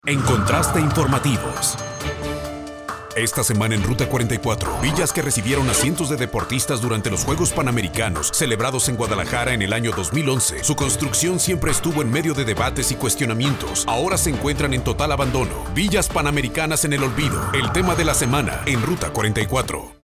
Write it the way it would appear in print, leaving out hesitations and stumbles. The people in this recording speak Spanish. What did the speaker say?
En Contraste Informativos. Esta semana en Ruta 44, villas que recibieron a cientos de deportistas durante los Juegos Panamericanos, celebrados en Guadalajara en el año 2011. Su construcción siempre estuvo en medio de debates y cuestionamientos. Ahora se encuentran en total abandono. Villas panamericanas en el olvido. El tema de la semana en Ruta 44.